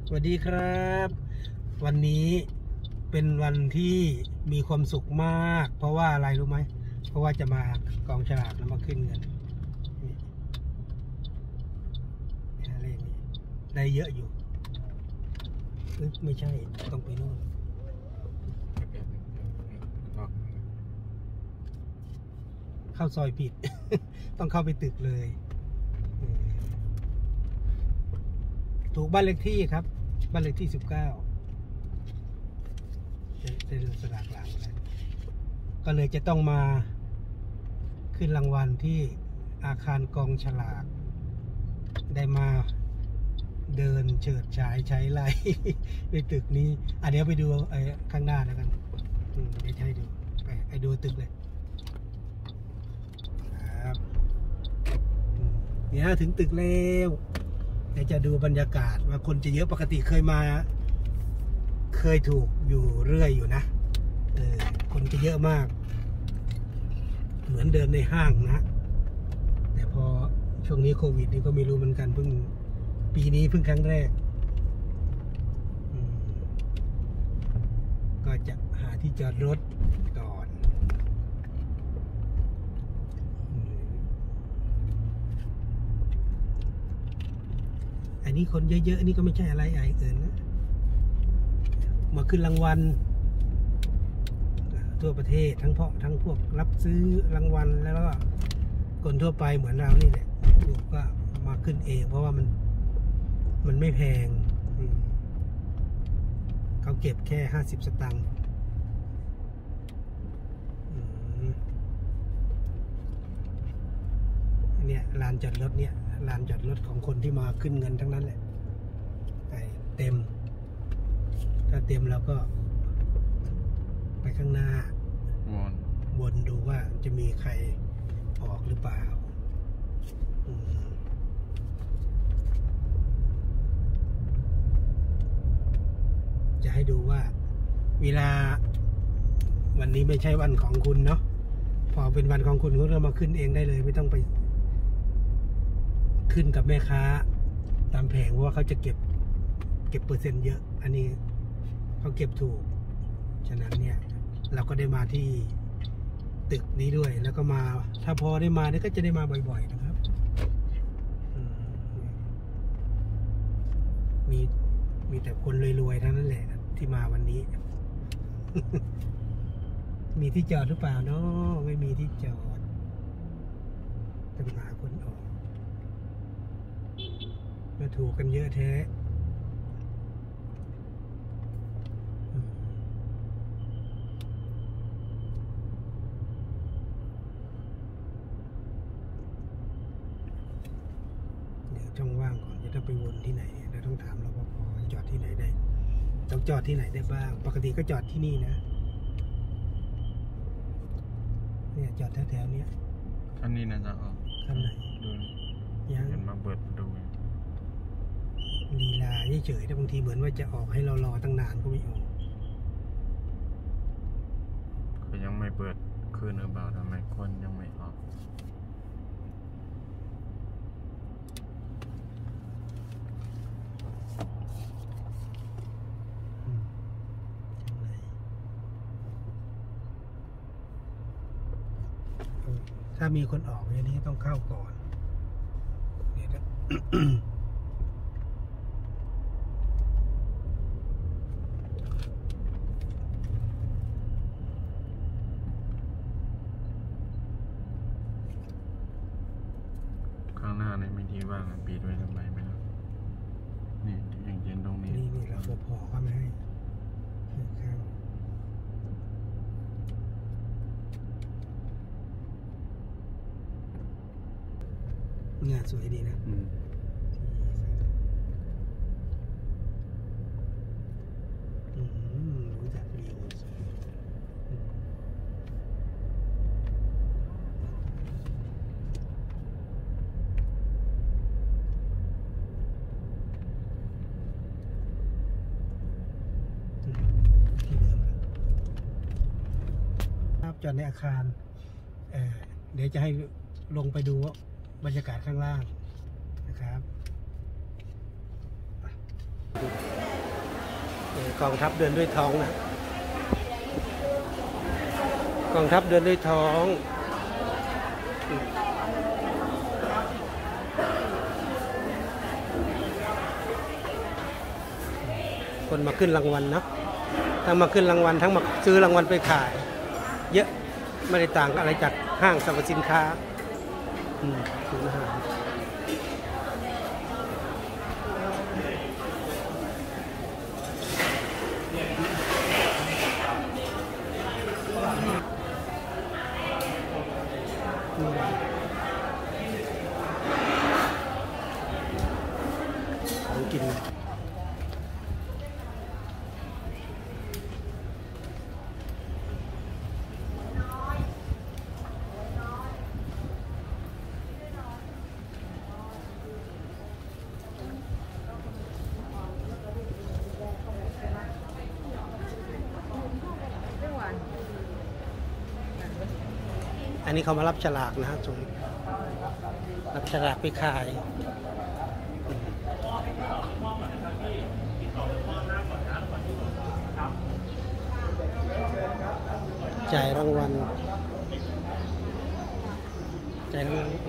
สวัสดีครับวันนี้เป็นวันที่มีความสุขมากเพราะว่าอะไรรู้ไหมเพราะว่าจะมากองฉลากแล้วมาขึ้นเงินนี่เลขนี้ได้เยอะอยู่ไม่ใช่ต้องไปโน่นเข้าซอยผิด ต้องเข้าไปตึกเลยถูกบ้านเลขที่ครับบ้านเลขที่19เป็นสลากหลังเลยก็เลยจะต้องมาขึ้นรางวัลที่อาคารกองฉลากได้มาเดินเฉิดฉายใช้ไล่ ในตึกนี้เดี๋ยวไปดูข้างหน้าแล้วกันเดี๋ยวให้ดูไปดูตึกเลยครับเนี่ยถึงตึกแล้วเดี๋ยวจะดูบรรยากาศว่าคนจะเยอะปกติเคยมาเคยถูกอยู่เรื่อยอยู่นะคนจะเยอะมากเหมือนเดินในห้างนะแต่พอช่วงนี้โควิดนี่ก็ไม่รู้เหมือนกันเพิ่งปีนี้เพิ่งครั้งแรกก็จะหาที่จอดรถก่อนอันนี้คนเยอะๆนี่ก็ไม่ใช่อะไรอื่นนะมาขึ้นรางวัลทั่วประเทศทั้งพวกรับซื้อรางวัลแล้วก็คนทั่วไปเหมือนเรานี่แหละก็มาขึ้นเองเพราะว่ามันไม่แพงเขาเก็บแค่50 สตางค์เนี่ยลานจอดรถเนี่ยลานจอดรถของคนที่มาขึ้นเงินทั้งนั้นแหละเต็มถ้าเต็มแล้วก็ไปข้างหน้าวนดูว่าจะมีใครออกหรือเปล่าจะให้ดูว่าเวลาวันนี้ไม่ใช่วันของคุณเนาะพอเป็นวันของคุณคุณก็มาขึ้นเองได้เลยไม่ต้องไปขึ้นกับแม่ค้าตามแผงเพราะว่าเขาจะเก็บเปอร์เซ็นต์เยอะอันนี้เขาเก็บถูกฉะนั้นเนี่ยเราก็ได้มาที่ตึกนี้ด้วยแล้วก็มาถ้าพอได้มาเนี่ยก็จะได้มาบ่อยๆนะครับมีแต่คนรวยๆทั้งนั้นแหละที่มาวันนี้ มีที่จอดหรือเปล่าเนาะไม่มีที่จอดจะหาคนออกมาถูกกันเยอะแท้ช่องว่างก่อนจะต้องไปวนที่ไหนเราต้องถามรปภจอดที่ไหนได้ต้องจอดที่ไหนได้บ้างปกติก็จอดที่นี่นะเนี่ยจอดแถวๆนี้คันนี้นะจ๊ะคันไหนดูยังมาเปิดดูลีลาเฉยๆแต่บางทีเหมือนว่าจะออกให้เรารอตั้งนานก็ไม่ออกก็ยังไม่เปิดคืนหรือเปล่าทำไมคนยังไม่ออกถ้ามีคนออกอย่างนี้ต้องเข้าก่อนเดี๋ยวข้างหน้าในไม่ที่ว่างปิดไว้ทำไมไม่รู้นี่อย่างเย็นตรงนี้นี่เราพอก็ไม่ให้เข้าเนี่ยสวยดีนะรู้จักวิวที่เดิมครับจอดในอาคารเดี๋ยวจะให้ลงไปดูบรรยากาศข้างล่างนะครับกองทัพเดินด้วยท้องนะกองทัพเดินด้วยท้องคนมาขึ้นรางวัลนะทั้งมาขึ้นรางวัลทั้งมาซื้อรางวัลไปขายเยอะไม่ได้ต่างอะไรจากห้างสรรพสินค้าศูนย์อาหารของกินอันนี้เขามารับฉลากนะฮะตรงนี้รับฉลากไปขายจ่ายรางวัลจ่ายรางวัล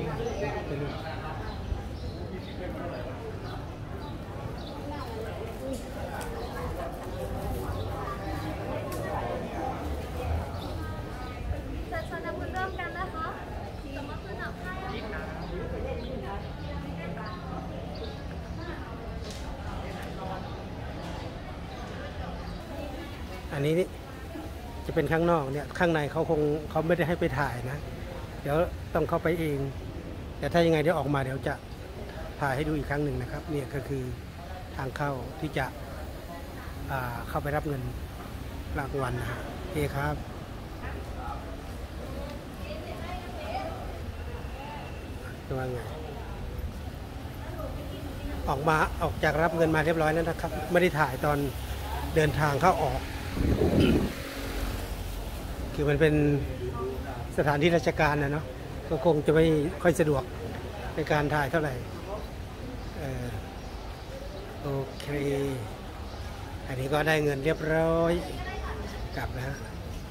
อันนี้จะเป็นข้างนอกเนี่ยข้างในเขาไม่ได้ให้ไปถ่ายนะเดี๋ยวต้องเข้าไปเองแต่ถ้ายังไงเดี๋ยวออกมาเดี๋ยวจะถ่ายให้ดูอีกครั้งหนึ่งนะครับเนี่ยก็คือทางเข้าที่จะเข้าไปรับเงินรางวัลนะโอเคครับว่าไงออกจากรับเงินมาเรียบร้อยแล้วนะครับไม่ได้ถ่ายตอนเดินทางเข้าออกคือมันเป็นสถานที่ราชการนะเนาะก็คงจะไม่ค่อยสะดวกในการถ่ายเท่าไหร่โอเคอันนี้ก็ได้เงินเรียบร้อยกลับนะฮะ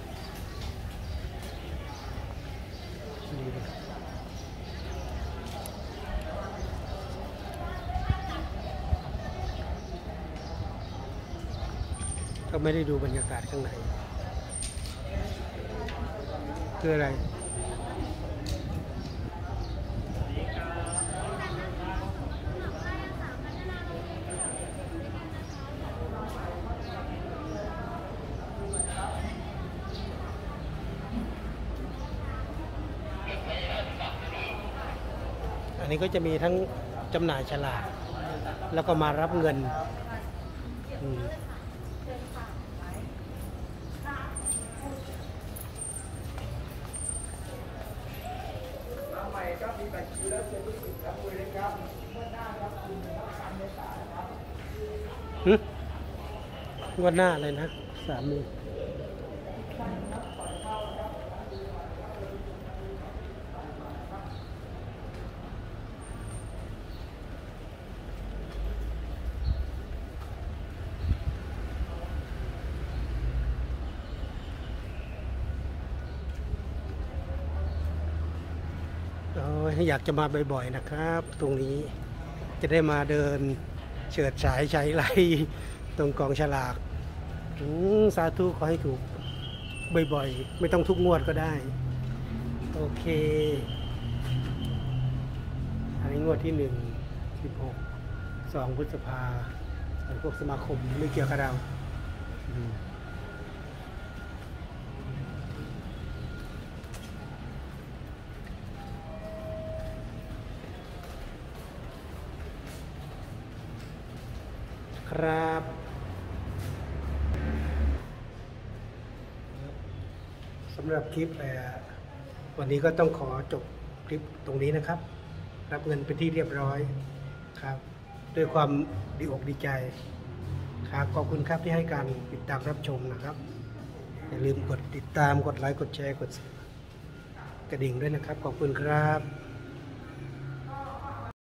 ก็ไม่ได้ดูบรรยากาศข้างในคืออะไรอันนี้ก็จะมีทั้งจำหน่ายฉลากแล้วก็มารับเงินงวดหน้าเลยนะ3 มืออยากจะมาบ่อยๆนะครับตรงนี้จะได้มาเดินเฉิดฉายใช้ไรตรงกองฉลากสาธุขอให้ถูกบ่อยๆไม่ต้องทุกงวดก็ได้โอเคอันนี้งวดที่1 16 2 พฤษภาพวกสมาคมไม่เกี่ยวกับเราครับสำหรับคลิปวันนี้ก็ต้องขอจบคลิปตรงนี้นะครับรับเงินเป็นที่เรียบร้อยครับด้วยความดีอกดีใจครับขอบคุณครับที่ให้การติดตามรับชมนะครับอย่าลืมกดติดตามกดไลค์กดแชร์กดกระดิ่งด้วยนะครับขอบคุณครับ